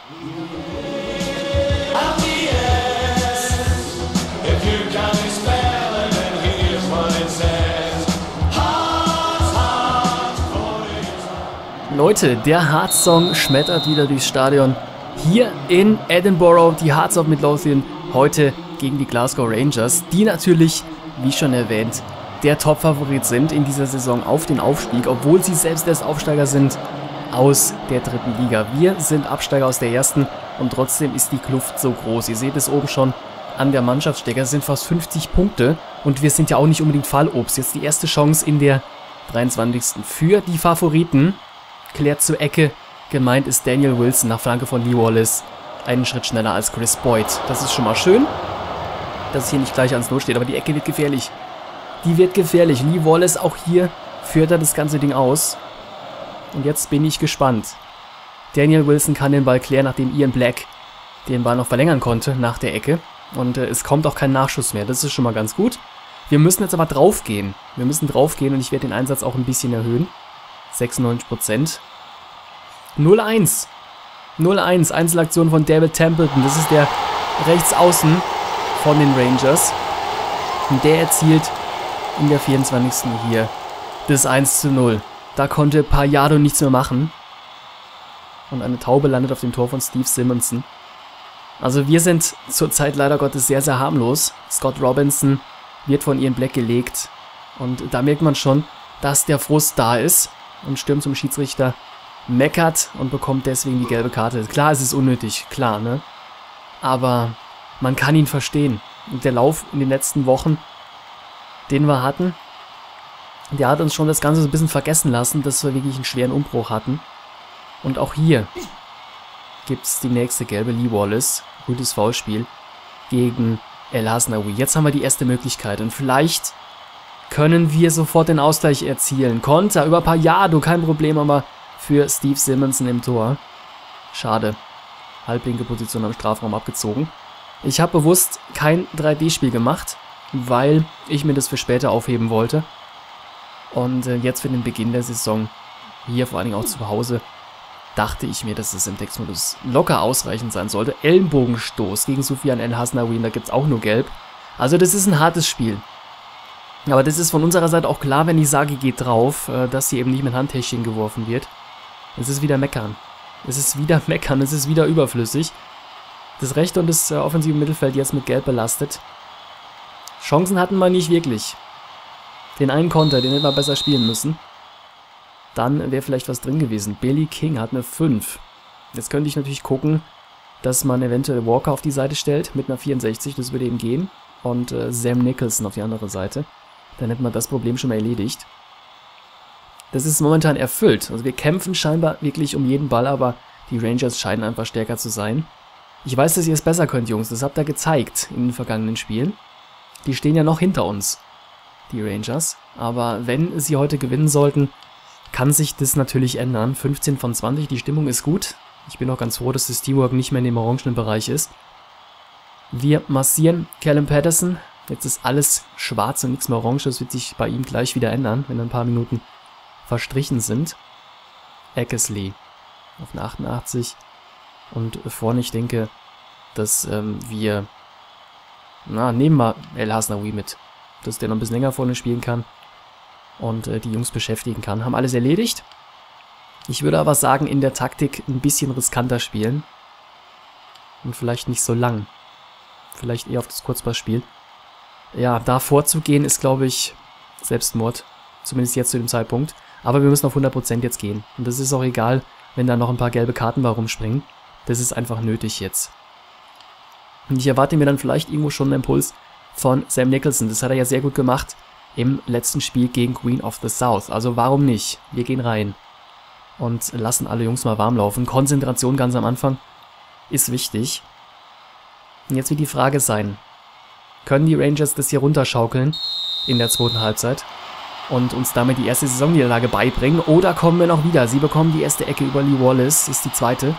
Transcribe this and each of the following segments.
Leute, der Hearts-Song schmettert wieder durchs Stadion. Hier in Edinburgh, die Hearts of Midlothian, heute gegen die Glasgow Rangers, die natürlich, wie schon erwähnt, der Top-Favorit sind in dieser Saison auf den Aufstieg, obwohl sie selbst erst Aufsteiger sind aus der dritten Liga. Wir sind Absteiger aus der ersten und trotzdem ist die Kluft so groß. Ihr seht es oben schon an der Mannschaftsstärke, es sind fast 50 Punkte und wir sind ja auch nicht unbedingt Fallobst. Jetzt die erste Chance in der 23. für die Favoriten. Klärt zur Ecke, gemeint ist Daniel Wilson nach Flanke von Lee Wallace. Einen Schritt schneller als Chris Boyd. Das ist schon mal schön, dass es hier nicht gleich ans Null steht, aber die Ecke wird gefährlich. Die wird gefährlich. Lee Wallace auch hier führt er das ganze Ding aus. Und jetzt bin ich gespannt. Daniel Wilson kann den Ball klären, nachdem Ian Black den Ball noch verlängern konnte nach der Ecke. Und es kommt auch kein Nachschuss mehr. Das ist schon mal ganz gut. Wir müssen jetzt aber draufgehen. Wir müssen draufgehen und ich werde den Einsatz auch ein bisschen erhöhen. 96%. 0-1. 0-1. Einzelaktion von David Templeton. Das ist der Rechtsaußen von den Rangers. Und der erzielt in der 24. hier das 1:0. Da konnte Payado nichts mehr machen. Und eine Taube landet auf dem Tor von Steve Simonson. Also wir sind zurzeit leider Gottes sehr, sehr harmlos. Scott Robinson wird von Ian Black gelegt. Und da merkt man schon, dass der Frust da ist. Und stürmt zum Schiedsrichter, meckert und bekommt deswegen die gelbe Karte. Klar, es ist unnötig, klar, ne? Aber man kann ihn verstehen. Und der Lauf in den letzten Wochen, den wir hatten, der hat uns schon das Ganze so ein bisschen vergessen lassen, dass wir wirklich einen schweren Umbruch hatten. Und auch hier gibt es die nächste gelbe. Lee Wallace, gutes Foulspiel gegen El Hasnaoui. Jetzt haben wir die erste Möglichkeit und vielleicht können wir sofort den Ausgleich erzielen. Konter über Payado, kein Problem, aber für Steve Simonson im Tor. Schade. Halblinke Position am Strafraum abgezogen. Ich habe bewusst kein 3D-Spiel gemacht, weil ich mir das für später aufheben wollte. Und jetzt für den Beginn der Saison, hier vor allen Dingen auch zu Hause, dachte ich mir, dass es im Textmodus locker ausreichend sein sollte. Ellenbogenstoß gegen Soufiane El Hasnaoui, da gibt es auch nur Gelb. Also das ist ein hartes Spiel. Aber das ist von unserer Seite auch klar, wenn ich sage, geht drauf, dass hier eben nicht mit Handtäschchen geworfen wird. Es ist wieder Meckern. Es ist wieder Meckern, es ist wieder überflüssig. Das rechte und das offensive Mittelfeld jetzt mit Gelb belastet. Chancen hatten wir nicht wirklich. Den einen Konter, den hätten wir besser spielen müssen. Dann wäre vielleicht was drin gewesen. Billy King hat eine 5. Jetzt könnte ich natürlich gucken, dass man eventuell Walker auf die Seite stellt mit einer 64, das würde eben gehen. Und Sam Nicholson auf die andere Seite. Dann hätte man das Problem schon mal erledigt. Das ist momentan erfüllt. Also wir kämpfen scheinbar wirklich um jeden Ball, aber die Rangers scheinen einfach stärker zu sein. Ich weiß, dass ihr es besser könnt, Jungs. Das habt ihr gezeigt in den vergangenen Spielen. Die stehen ja noch hinter uns, die Rangers. Aber wenn sie heute gewinnen sollten, kann sich das natürlich ändern. 15 von 20, die Stimmung ist gut. Ich bin auch ganz froh, dass das Teamwork nicht mehr in dem orangenen Bereich ist. Wir massieren Callum Patterson. Jetzt ist alles schwarz und nichts mehr orange. Das wird sich bei ihm gleich wieder ändern, wenn ein paar Minuten verstrichen sind. Eckersley auf eine 88. Und vorne, ich denke, dass wir... nehmen wir El Hasnaoui mit. Dass der noch ein bisschen länger vorne spielen kann. Und die Jungs beschäftigen kann. Haben alles erledigt. Ich würde aber sagen, in der Taktik ein bisschen riskanter spielen. Und vielleicht nicht so lang. Vielleicht eher auf das Kurzpassspiel. Ja, da vorzugehen ist, glaube ich, Selbstmord. Zumindest jetzt zu dem Zeitpunkt. Aber wir müssen auf 100% jetzt gehen. Und das ist auch egal, wenn da noch ein paar gelbe Karten bei rumspringen. Das ist einfach nötig jetzt. Und ich erwarte mir dann vielleicht irgendwo schon einen Impuls von Sam Nicholson. Das hat er ja sehr gut gemacht im letzten Spiel gegen Queen of the South. Also warum nicht? Wir gehen rein und lassen alle Jungs mal warm laufen. Konzentration ganz am Anfang ist wichtig. Und jetzt wird die Frage sein, können die Rangers das hier runterschaukeln in der zweiten Halbzeit und uns damit die erste Saisonniederlage beibringen? Oder kommen wir noch wieder? Sie bekommen die erste Ecke über Lee Wallace, ist die zweite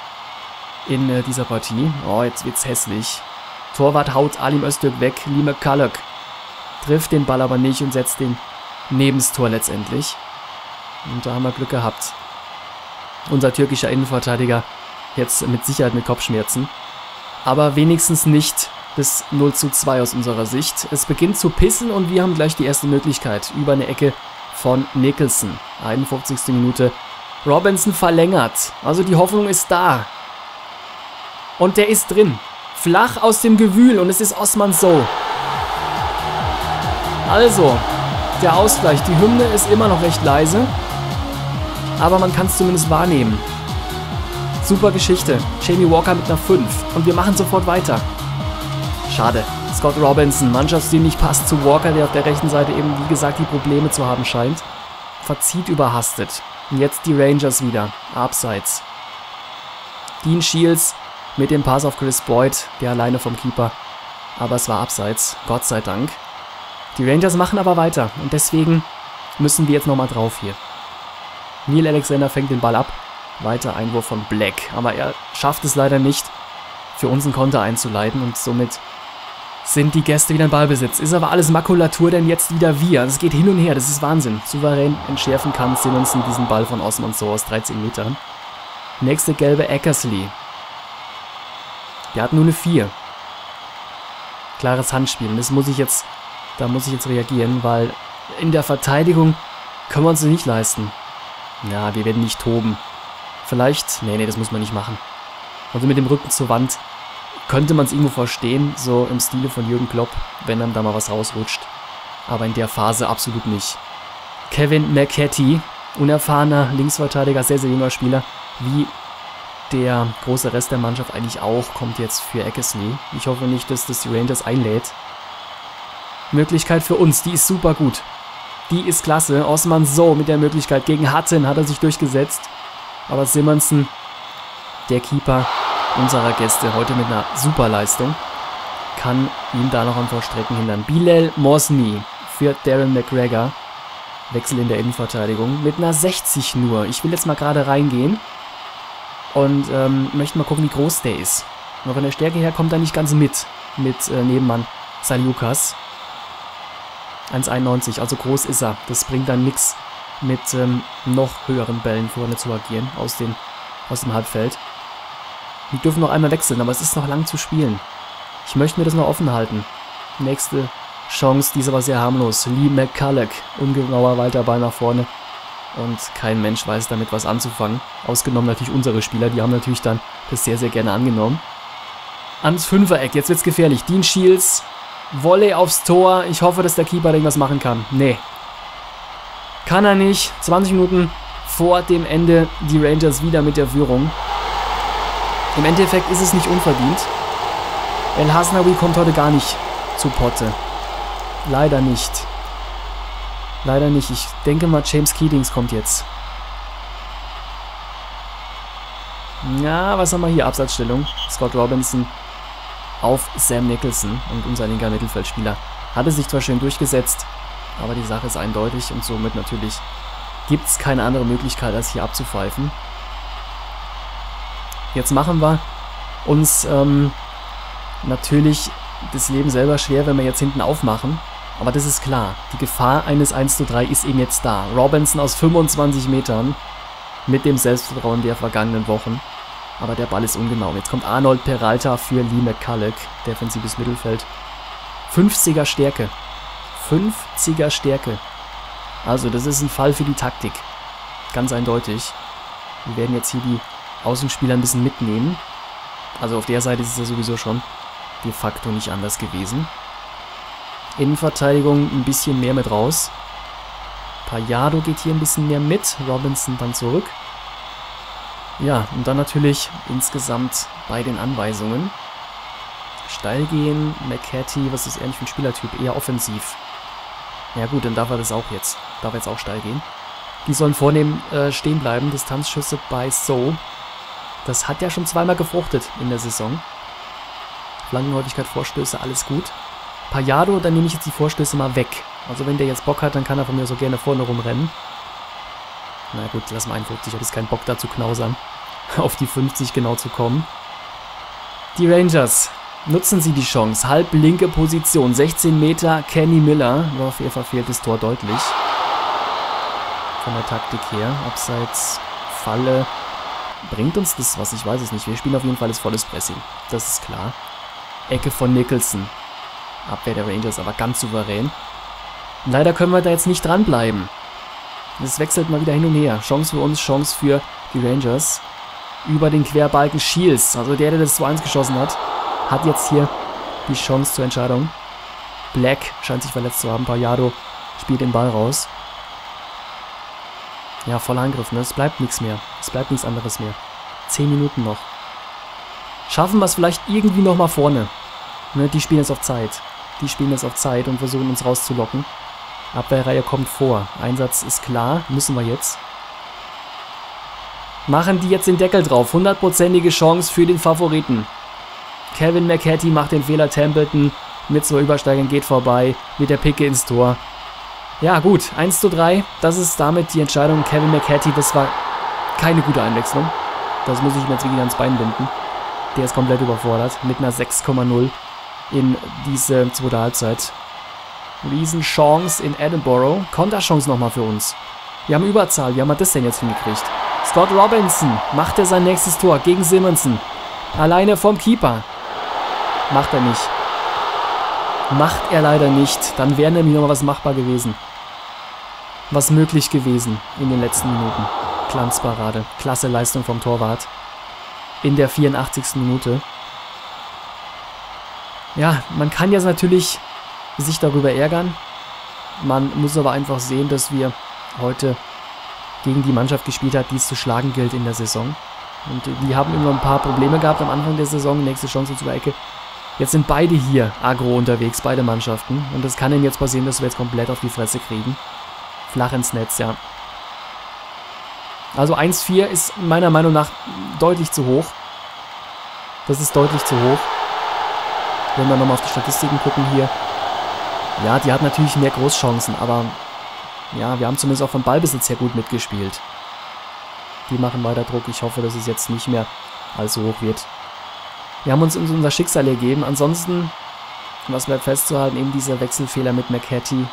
in dieser Partie. Oh, jetzt wird's hässlich. Torwart haut Alim Öztürk weg. Lee McCulloch trifft den Ball aber nicht und setzt den neben das Tor letztendlich. Und da haben wir Glück gehabt. Unser türkischer Innenverteidiger Jetzt mit Sicherheit mit Kopfschmerzen. Aber wenigstens nicht das 0:2 aus unserer Sicht. Es beginnt zu pissen und wir haben gleich die erste Möglichkeit über eine Ecke von Nicholson. 51. Minute. Robinson verlängert. Also die Hoffnung ist da. Und der ist drin. Flach aus dem Gewühl und es ist Osman Sow. Also, der Ausgleich. Die Hymne ist immer noch recht leise. Aber man kann es zumindest wahrnehmen. Super Geschichte. Jamie Walker mit einer 5. Und wir machen sofort weiter. Schade. Scott Robinson, Mannschaftsstil nicht passt zu Walker, der auf der rechten Seite eben, wie gesagt, die Probleme zu haben scheint. Verzieht überhastet. Und jetzt die Rangers wieder. Abseits. Dean Shields mit dem Pass auf Chris Boyd, der alleine vom Keeper. Aber es war abseits. Gott sei Dank. Die Rangers machen aber weiter. Und deswegen müssen wir jetzt nochmal drauf hier. Neil Alexander fängt den Ball ab. Weiter Einwurf von Black. Aber er schafft es leider nicht, für uns einen Konter einzuleiten. Und somit sind die Gäste wieder in Ballbesitz. Ist aber alles Makulatur, denn jetzt wieder wir. Es geht hin und her, das ist Wahnsinn. Souverän entschärfen kann Simonsen diesen Ball von Osman Sow aus 13 Metern. Nächste gelbe Eckersley. Der hat nur eine 4. Klares Handspiel. Und da muss ich jetzt reagieren, weil in der Verteidigung können wir uns das nicht leisten. Ja, wir werden nicht toben. Vielleicht, nee, das muss man nicht machen. Also mit dem Rücken zur Wand könnte man es irgendwo verstehen, so im Stile von Jürgen Klopp, wenn dann da mal was rausrutscht. Aber in der Phase absolut nicht. Kevin McCarthy, unerfahrener Linksverteidiger, sehr, sehr junger Spieler, wie der große Rest der Mannschaft eigentlich auch, kommt jetzt für Eckersley. Ich hoffe nicht, dass das die Rangers einlädt. Möglichkeit für uns, die ist super gut. Die ist klasse. Osman Sow mit der Möglichkeit gegen Hutton hat er sich durchgesetzt. Aber Simonsen, der Keeper unserer Gäste, heute mit einer super Leistung, kann ihn da noch am Vollstrecken hindern. Bilal Mosny für Darren McGregor. Wechsel in der Innenverteidigung mit einer 60 nur. Ich will jetzt mal gerade reingehen und möchte mal gucken, wie groß der ist. Aber von der Stärke her kommt er nicht ganz mit Nebenmann Saliukas. 1,91, also groß ist er. Das bringt dann nichts, mit noch höheren Bällen vorne zu agieren aus dem Halbfeld. Wir dürfen noch einmal wechseln, aber es ist noch lang zu spielen. Ich möchte mir das noch offen halten. Nächste Chance, die ist aber sehr harmlos. Lee McCulloch, ungenauer weiter Ball nach vorne. Und kein Mensch weiß damit was anzufangen. Ausgenommen natürlich unsere Spieler, die haben natürlich dann das sehr, sehr gerne angenommen. Ans Fünfereck, jetzt wird's gefährlich. Dean Shields, Volley aufs Tor. Ich hoffe, dass der Keeper irgendwas machen kann. Nee. Kann er nicht. 20 Minuten vor dem Ende die Rangers wieder mit der Führung. Im Endeffekt ist es nicht unverdient. El Hasnaoui kommt heute gar nicht zu Potte. Leider nicht. Leider nicht. Ich denke mal, James Keatings kommt jetzt. Ja, was haben wir hier? Absatzstellung. Scott Robinson auf Sam Nicholson. Und unser linker Mittelfeldspieler hatte sich zwar schön durchgesetzt, aber die Sache ist eindeutig und somit natürlich gibt es keine andere Möglichkeit, als hier abzupfeifen. Jetzt machen wir uns natürlich das Leben selber schwer, wenn wir jetzt hinten aufmachen. Aber das ist klar. Die Gefahr eines 1:3 ist eben jetzt da. Robinson aus 25 Metern mit dem Selbstvertrauen der vergangenen Wochen. Aber der Ball ist ungenau. Jetzt kommt Arnold Peralta für Lee McCulloch. Defensives Mittelfeld. 50er Stärke. 50er Stärke. Also das ist ein Fall für die Taktik. Ganz eindeutig. Wir werden jetzt hier die Außenspieler ein bisschen mitnehmen. Also auf der Seite ist es ja sowieso schon de facto nicht anders gewesen. Innenverteidigung ein bisschen mehr mit raus. Payado geht hier ein bisschen mehr mit. Robinson dann zurück. Ja, und dann natürlich insgesamt bei den Anweisungen. Steil gehen, McCarthy, was ist er eigentlich für ein Spielertyp? Eher offensiv. Ja gut, dann darf er das auch jetzt. Darf er jetzt auch steil gehen. Die sollen vornehm stehen bleiben. Distanzschüsse bei Sow. Das hat ja schon zweimal gefruchtet in der Saison. Flankenhäufigkeit, Vorstöße, alles gut. Payado, dann nehme ich jetzt die Vorstöße mal weg. Also wenn der jetzt Bock hat, dann kann er von mir so gerne vorne rumrennen. Na gut, lass mal 51, ich habe jetzt keinen Bock da zu knausern. Auf die 50 genau zu kommen. Die Rangers, nutzen sie die Chance. Halblinke Position, 16 Meter, Kenny Miller. Er verfehlt das Tor deutlich. Von der Taktik her. Abseits, Falle. Bringt uns das was? Ich weiß es nicht. Wir spielen auf jeden Fall das volles Pressing. Das ist klar. Ecke von Nicholson. Abwehr der Rangers, aber ganz souverän. Leider können wir da jetzt nicht dranbleiben. Es wechselt mal wieder hin und her. Chance für uns, Chance für die Rangers. Über den Querbalken Shields. Also der das 2-1 geschossen hat, hat jetzt hier die Chance zur Entscheidung. Black scheint sich verletzt zu haben. Payado spielt den Ball raus. Ja, voller Angriff, ne? Es bleibt nichts mehr. Es bleibt nichts anderes mehr. 10 Minuten noch. Schaffen wir es vielleicht irgendwie nochmal vorne. Ne, die spielen jetzt auf Zeit. Die spielen jetzt auf Zeit und versuchen uns rauszulocken. Abwehrreihe kommt vor. Einsatz ist klar. Müssen wir jetzt. Machen die jetzt den Deckel drauf. 100%ige Chance für den Favoriten. Kevin McCarthy macht den Fehler. Templeton mit 2 Übersteigern geht vorbei. Mit der Picke ins Tor. Ja gut, 1:3. Das ist damit die Entscheidung. Kevin McCarthy, das war keine gute Einwechslung. Das muss ich mir jetzt wirklich ans Bein binden. Der ist komplett überfordert. Mit einer 6,0 in diese zweite Halbzeit. Riesenchance in Edinburgh. Konterchance nochmal für uns. Wir haben Überzahl. Wie haben wir das denn jetzt hingekriegt? Scott Robinson macht er sein nächstes Tor gegen Simonson. Alleine vom Keeper. Macht er nicht. Macht er leider nicht. Dann wäre nämlich nochmal was machbar gewesen. Was möglich gewesen in den letzten Minuten. Glanzparade. Klasse Leistung vom Torwart. In der 84. Minute. Ja, man kann jetzt natürlich sich darüber ärgern. Man muss aber einfach sehen, dass wir heute gegen die Mannschaft gespielt hat, die es zu schlagen gilt in der Saison. Und die haben immer ein paar Probleme gehabt am Anfang der Saison. Nächste Chance zur Ecke. Jetzt sind beide hier aggro unterwegs, beide Mannschaften. Und es kann ihnen jetzt passieren, dass wir jetzt komplett auf die Fresse kriegen. Flach ins Netz, ja. Also 1:4 ist meiner Meinung nach deutlich zu hoch. Das ist deutlich zu hoch. Wenn wir nochmal auf die Statistiken gucken hier. Ja, die hat natürlich mehr Großchancen, aber ja, wir haben zumindest auch vom Ballbesitz her gut mitgespielt. Die machen weiter Druck. Ich hoffe, dass es jetzt nicht mehr allzu hoch wird. Wir haben uns unser Schicksal ergeben. Ansonsten, was bleibt festzuhalten, eben dieser Wechselfehler mit McCarthy.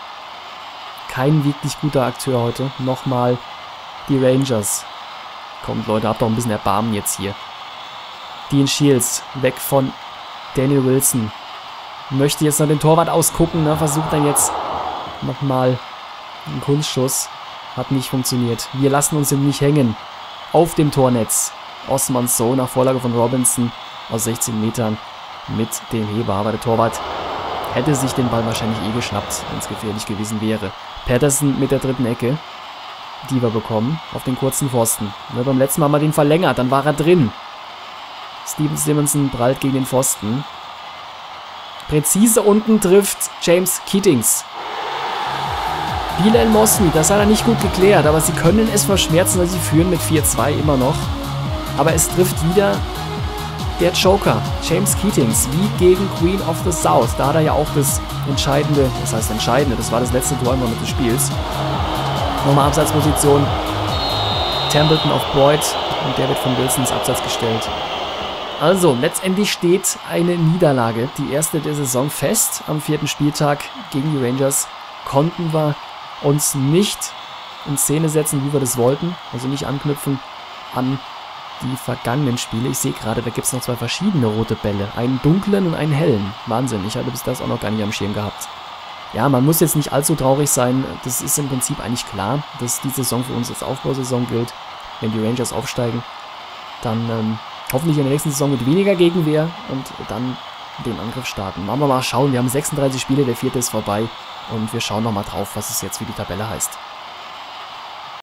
Kein wirklich guter Akteur heute. Nochmal die Rangers. Kommt Leute, habt doch ein bisschen Erbarmen jetzt hier. Dean Shields, weg von Daniel Wilson. Möchte jetzt noch den Torwart ausgucken, ne? Versucht dann jetzt nochmal einen Kunstschuss. Hat nicht funktioniert. Wir lassen uns eben nicht hängen. Auf dem Tornetz. Osmans so nach Vorlage von Robinson aus 16 Metern mit dem Heber. Aber der Torwart hätte sich den Ball wahrscheinlich geschnappt, wenn es gefährlich gewesen wäre. Patterson mit der dritten Ecke, die wir bekommen, auf den kurzen Pfosten. Ne, beim letzten Mal haben wir den verlängert, dann war er drin. Steven Simonson prallt gegen den Pfosten. Präzise unten trifft James Keatings. Bilal Mosmi, das hat er nicht gut geklärt, aber sie können es verschmerzen, weil sie führen mit 4:2 immer noch. Aber es trifft wieder der Joker, James Keatings, wie gegen Queen of the South. Da hat er ja auch das entscheidende, das heißt entscheidende, das war das letzte Tor immer mit des Spiels. Nochmal Abseitsposition. Templeton auf Boyd und der wird von Wilson ins Abseits gestellt. Also, letztendlich steht eine Niederlage, die erste der Saison, fest. Am 4. Spieltag gegen die Rangers konnten wir uns nicht in Szene setzen, wie wir das wollten. Also nicht anknüpfen an die vergangenen Spiele. Ich sehe gerade, da gibt es noch 2 verschiedene rote Bälle. Einen dunklen und einen hellen. Wahnsinn, ich hatte bis das auch noch gar nicht am Schirm gehabt. Ja, man muss jetzt nicht allzu traurig sein. Das ist im Prinzip eigentlich klar, dass die Saison für uns als Aufbausaison gilt. Wenn die Rangers aufsteigen, dann hoffentlich in der nächsten Saison mit weniger Gegenwehr und dann den Angriff starten. Machen wir mal schauen. Wir haben 36 Spiele, der 4. ist vorbei und wir schauen nochmal drauf, was es jetzt für die Tabelle heißt.